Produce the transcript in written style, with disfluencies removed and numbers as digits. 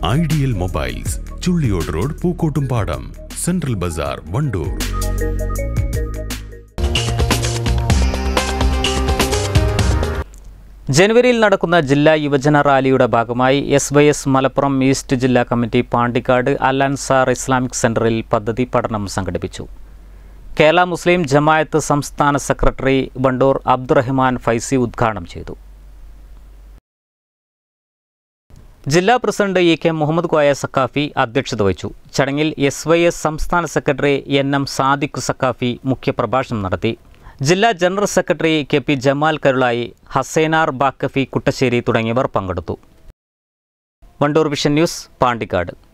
Ideal mobiles, Chulliyode road, Pookkottumpadam, central bazaar, Wandoor. ജനുവരിയിൽ നടക്കുന്ന ജില്ലാ യുവജന റാലിയുടെ ഭാഗമായി SYS മലപ്പുറം ഈസ്റ്റ് ജില്ലാ കമ്മിറ്റി പാണ്ടിക്കാട് അൽ അൻസാർ ഇസ്ലാമിക് സെന്ററിൽ പദ്ധതി പഠനം സംഘടിപ്പിച്ചു. കേരള മുസ്ലിം ജമാഅത്ത് സംസ്ഥാന സെക്രട്ടറി വണ്ടൂർ അബ്ദുറഹ്മാൻ ഫൈസി ഉദ്ഘാടനം ചെയ്തു. ജില്ലാ പ്രസിഡന്റ് EK മുഹമ്മദ് കോയ സക്കാഫി അധ്യക്ഷത വഹിച്ചു. ചടങ്ങിൽ SYS സംസ്ഥാന സെക്രട്ടറി NM സാദിഖ് സക്കാഫി മുഖ്യപ്രഭാഷണം നടത്തി. ജില്ലാ general secretary KP Jamal Karulai, Hasainar Bakhafi Kuttassery തുടങ്ങിയവർ പങ്കെടുത്തു. Wandoor vision news, Pandikkad.